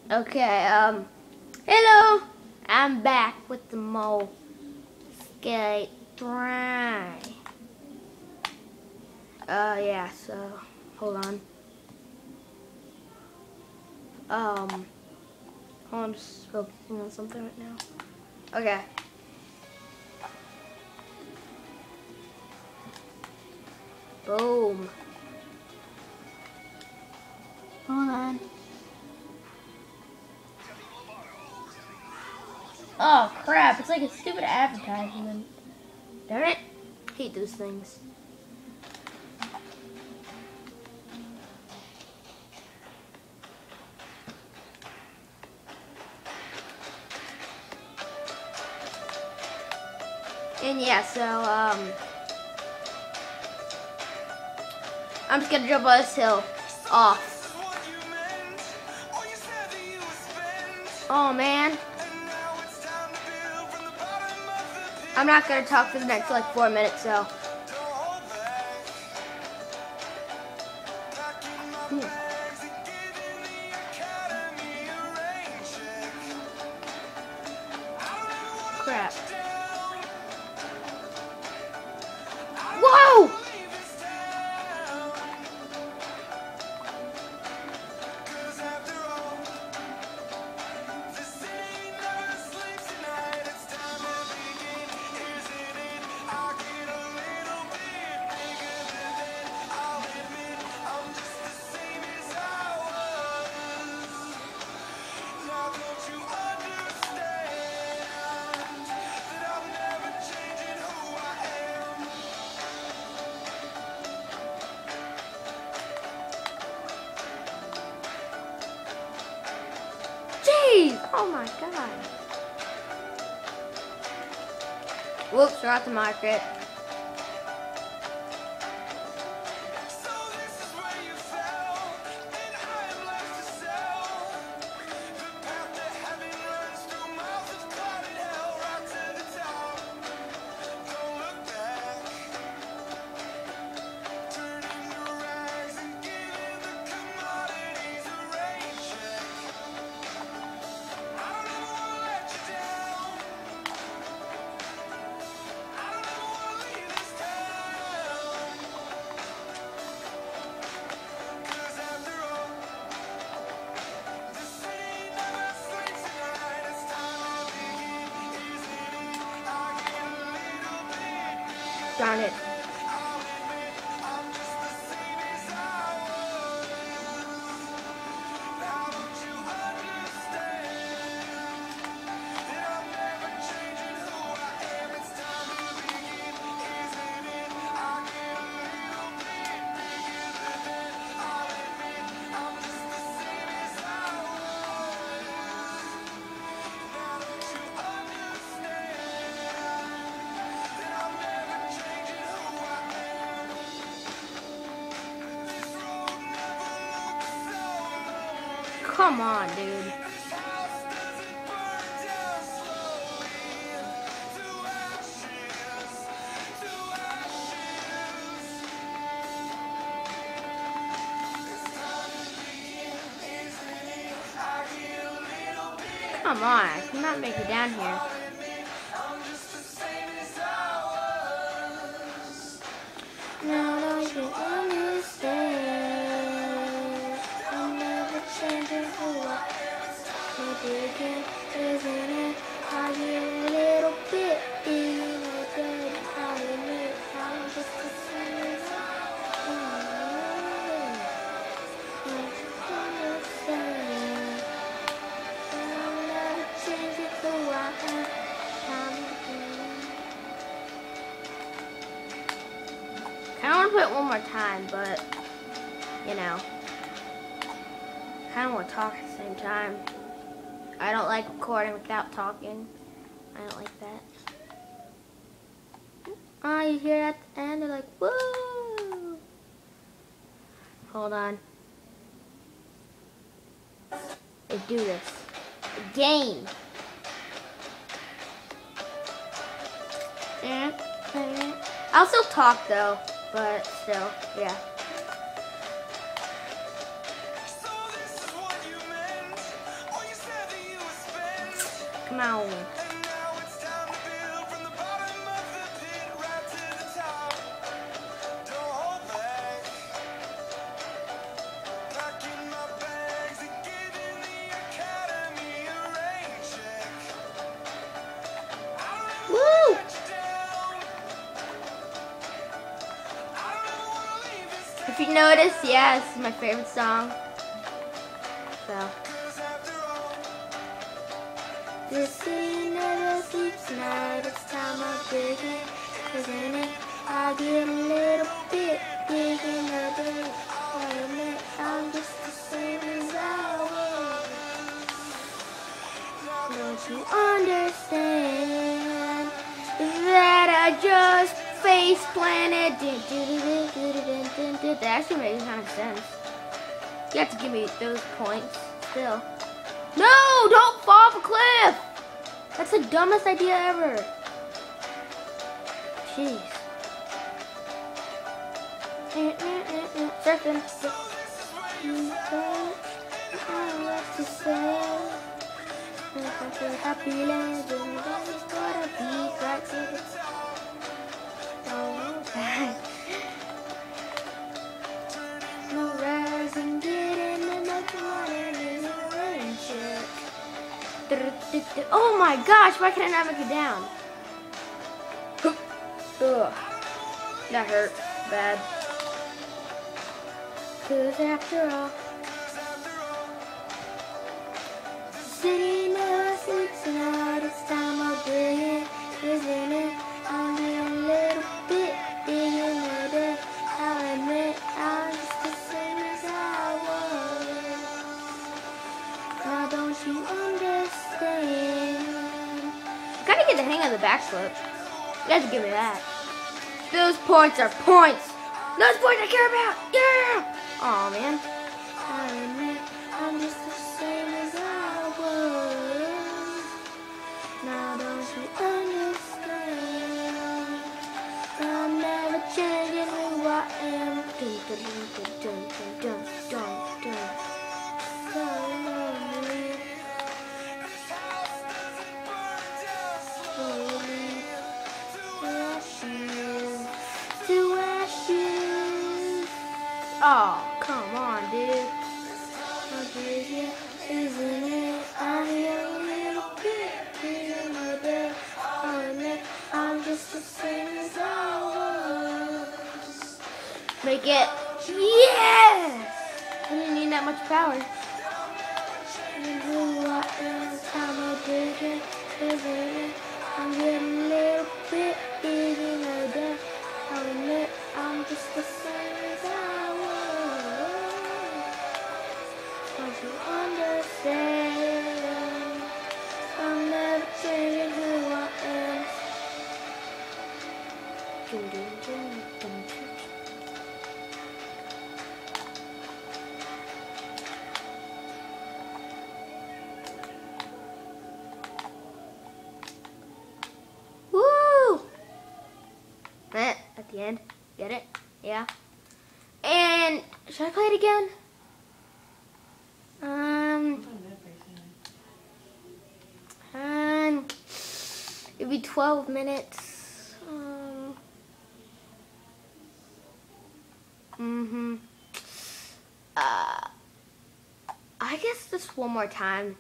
Okay, hello! I'm back with the Mo Skate 3. Yeah, so, hold on. Hold on, I'm just focusing on something right now. Okay. Boom. Hold on. Oh crap, it's like a stupid advertisement. Darn it. I hate those things. And yeah, so, I'm just gonna jump on this hill. Off. Oh man. I'm not gonna talk for the next like 4 minutes, so. Crap. Whoa! Jeez! Oh my god. Whoops, we're at the market. Darn it. Come on, dude. Come on, I cannot make it down here. Now don't you understand? I'm never changing who I am. Again, isn't it? Are you a little bit? Do you know that how you make? I'm just the same as I am. Don't you understand? I'm never changing who I am. I want to play it one more time, but, you know, I kind of want to talk at the same time. I don't like recording without talking. I don't like that. Oh, you hear at the end, they're like, woo! Hold on. Let's do this. The game. I'll still talk though. But still, yeah. Come on. Woo! If you notice, yeah, this is my favorite song. So. This ain't never sleeps tonight, it's time I begin. 'Cause in it, I get a little bit digging the dirt. I'm just the same as I was. Don't you understand that I just face planted? That actually makes kind of sense. You have to give me those points still. No, don't fall off a cliff. That's the dumbest idea ever. Jeez. Surfing. To say, if I feel happy, then everybody's gotta be right to the no rise and get in the next morning in the rain check. Oh my gosh, why can't I not make it down? Ugh. That hurt bad. 'Cause after all, city never sleeps tonight, it's time I'll begin, isn't it? I'm a little bit digging the day. I'll admit I'm just the same as I was. Now don't you understand? I gotta get the hang of the backflip. You guys give me that. Those points are points. Those points I care about. Yeah. Aw, man. I admit I'm just the same as I was. Now don't you understand? I'm never changing who I am. Dun, dun, dun, dun, dun, dun, dun. So lonely. Slowly to ashes. To ashes. Oh, come on, dude. How big it, isn't it? I'm a little bit in my bed. I'm just the same as I was. Make it. Yes! I didn't need that much power. And who I am, time I dig it, isn't it? I'm getting a little bit big in my bed. I'll admit I'm just the same as I was. Don't you understand? I'm never changing who I am. Dun, dun, dun, dun, dun. Woo! At the end. Get it? Yeah. And should I play it again? It'd be 12 minutes. I guess just one more time.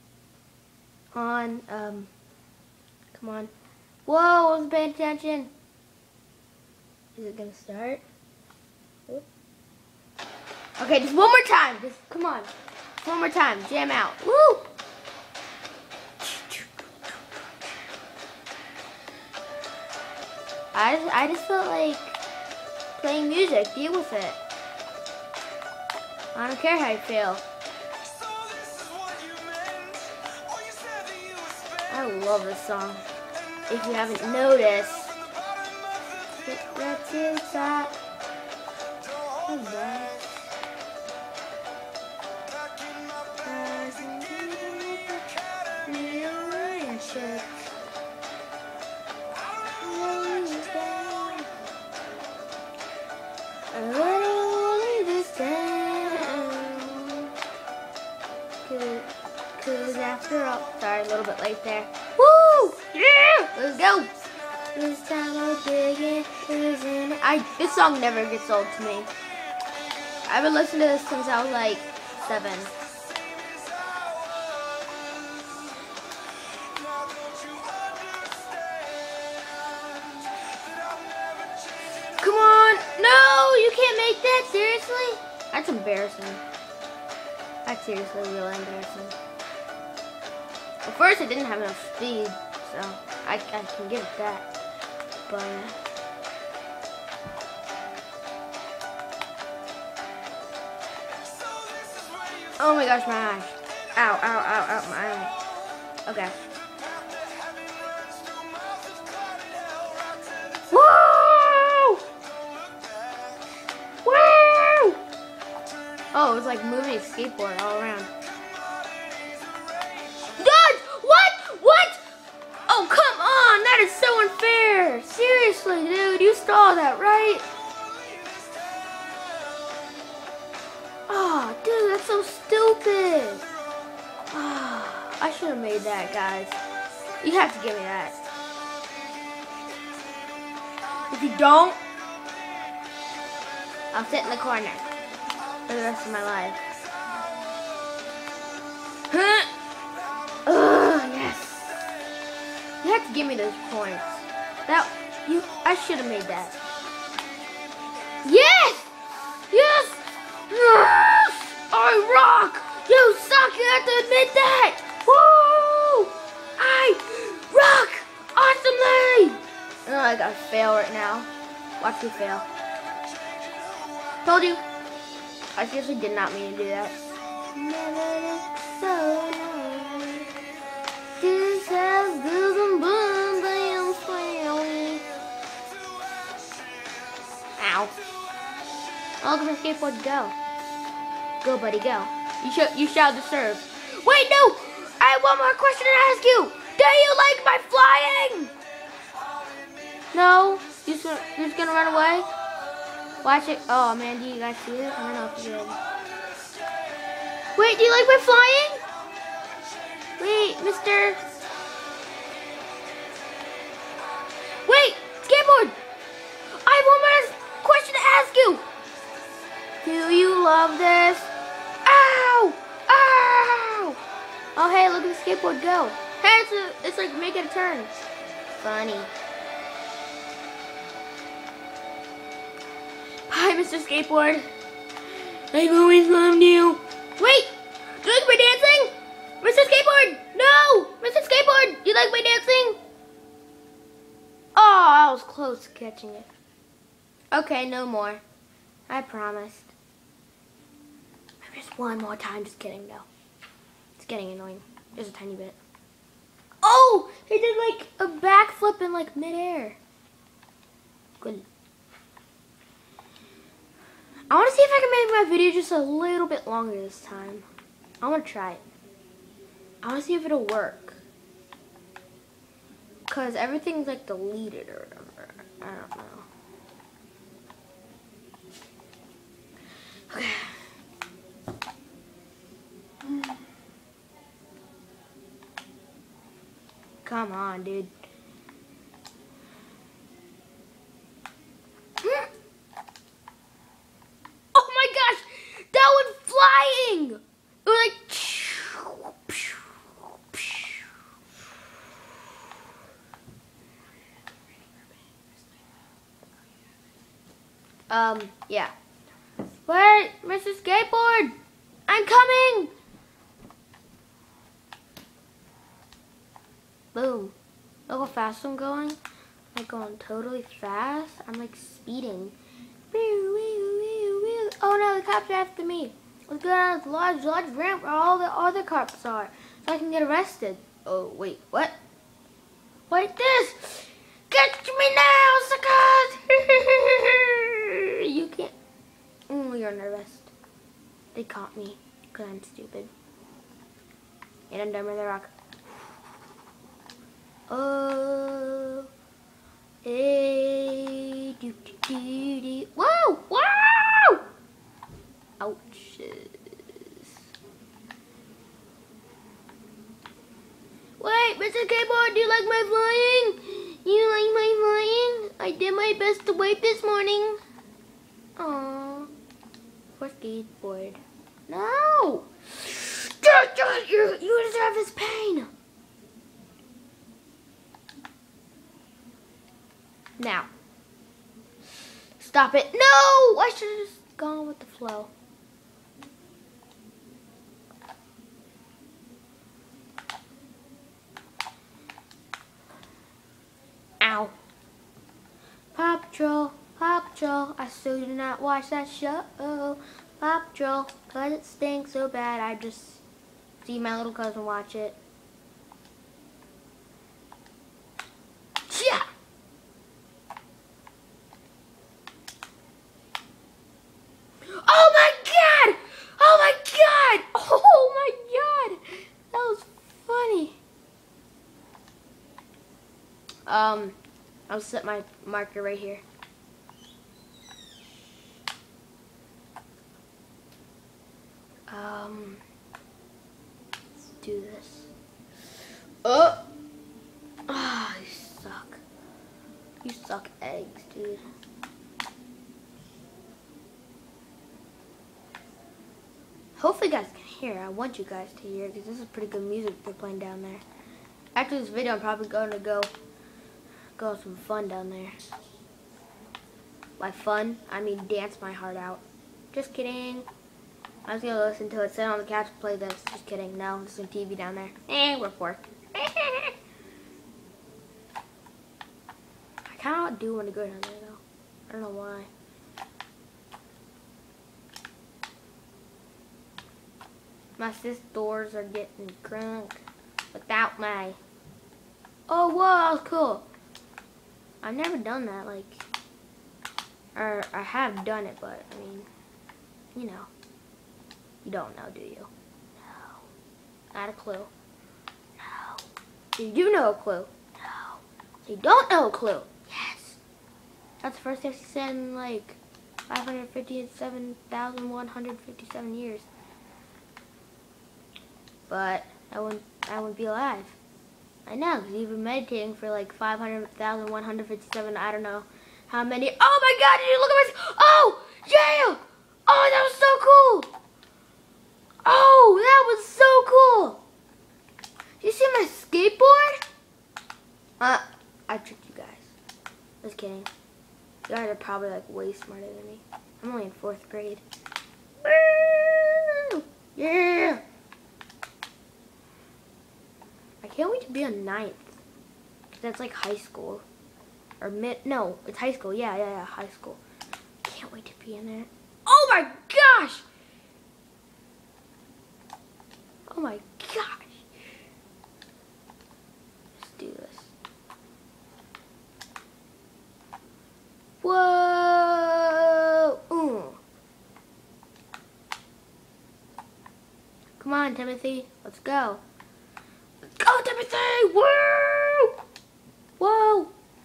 Come on. Whoa, I wasn't paying attention. Is it gonna start? Oop. Okay, just one more time. Just come on. One more time. Jam out. Woo! I just felt like playing music. Deal with it. I don't care how you feel. I love this song. If you haven't noticed. Get right to the top. 'cause after all, sorry, a little bit late there. Woo! Yeah! Let's go! This time I'm digging, isn't it? This song never gets old to me. I've been listening to this since I was like 7. Come on! No! You can't make that! Seriously? That's embarrassing. That's seriously really embarrassing. Well, first I didn't have enough speed, so I can give it that. But oh my gosh, my eye. Ow, ow, ow, ow, my eye. Okay. Woo! Woo! Oh, it was like moving a skateboard all around. Dodge! What? What? Oh, come on! That is so unfair! Seriously, dude, you stole that, right? Oh, dude, that's so stupid. Oh, I should have made that, guys. You have to give me that. If you don't, I'll sit in the corner for the rest of my life. Huh? Ugh, yes. You have to give me those points. I should have made that. Yes! Yes! Yes! I rock! You suck! You have to admit that! Woo! I rock! Awesomely! Oh, I gotta fail right now. Watch me fail. Told you. I seriously did not mean to do that. Never looked so nice. This has good and boom, bam, slam. Ow. Oh, look at my skateboard go. Go, buddy, go. You shall deserve. Wait, no! I have one more question to ask you. Do you like my flying? No? You're just gonna run away? Watch it. Oh, man, do you guys see it? I don't know if you did. Wait, do you like my flying? Wait, mister. Wait, skateboard. I have one more question to ask you. Do you love this? Ow! Ow! Oh, hey, look at the skateboard go. Hey, it's like making a turn. Funny. Hi, Mr. Skateboard. I've always loved you. Wait! Do you like my dancing? Mr. Skateboard! No! Mr. Skateboard! Do you like my dancing? Oh, I was close to catching it. Okay, no more. I promised. Maybe just one more time. Just kidding, though. It's getting annoying. Just a tiny bit. Oh! He did like a backflip in like midair. Good. I want to see if I can make my video just a little bit longer this time. I want to try it. I want to see if it'll work. Because everything's like deleted or whatever. I don't know. Okay. Come on, dude. Oh my gosh! That was flying! It was like... yeah. Wait, Mr. Skateboard! I'm coming! Boom. Look how fast I'm going. I'm going totally fast. I'm like speeding. Oh no, the cops are after me. Let's go down this large ramp where all the other cops are, so I can get arrested. Oh, wait, what? Wait, this! Catch me now, suckers! You can't. Oh, you're under arrest. They caught me, because I'm stupid. And I'm dumber than a rock. Oh. Hey, do, do, do, do. Whoa! Wow! Ouches. Mr. Skateboard, do you like my flying? You like my flying? I did my best to wake this morning. Aww. Poor skateboard. No! You deserve this pain. Now. Stop it. No! I should have just gone with the flow. Ow. Paw Patrol, Paw Patrol, I still do not watch that show. Paw Patrol, cause it stinks so bad, I just see my little cousin watch it. Yeah. Oh my god! Oh my god! Oh my god! That was funny. I'll set my marker right here. Let's do this. Oh! Ah, you suck. You suck eggs, dude. Hopefully you guys can hear. I want you guys to hear because this is pretty good music they're playing down there. After this video, I'm probably going to go have some fun down there. By fun, I mean dance my heart out. Just kidding. I was going to listen to it, sit on the couch and play this. Just kidding. No, there's some TV down there. We're poor. I kind of do want to go down there, though. I don't know why. My sisters are getting drunk without me. Oh, whoa, that was cool. I've never done that, like, or I have done it, but, I mean, you know, you don't know, do you? No. Not a clue. No. So you do know a clue? No. So you don't know a clue? Yes. That's the first thing she said in, like, 557,157 years. But I wouldn't be alive. I know, because you've been meditating for like 500,157, I don't know how many. Oh my god, did you look at my... Oh, yeah! Oh, that was so cool! Oh, that was so cool! You see my skateboard? I tricked you guys. Just kidding. You guys are probably like way smarter than me. I'm only in 4th grade. Woo! Yeah! I can't wait to be on 9th. That's like high school. Or no, it's high school. Yeah, high school. Can't wait to be in there. Oh my gosh! Oh my gosh. Let's do this. Whoa! Come on, Timothy. Let's go. Go, Timothy! Woo! Whoa!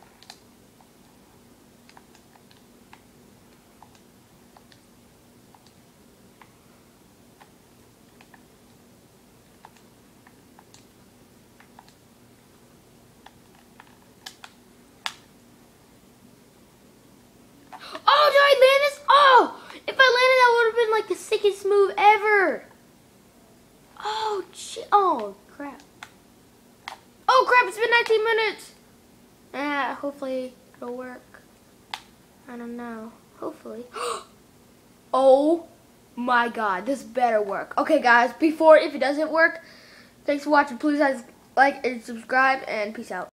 Oh, did I land this? Oh! If I landed, that would have been like the sickest move ever. Oh, shit. Oh, crap. Oh crap, it's been 19 minutes! Hopefully it'll work. I don't know. Hopefully. Oh my god, this better work. Okay guys, if it doesn't work, thanks for watching. Please like and subscribe and peace out.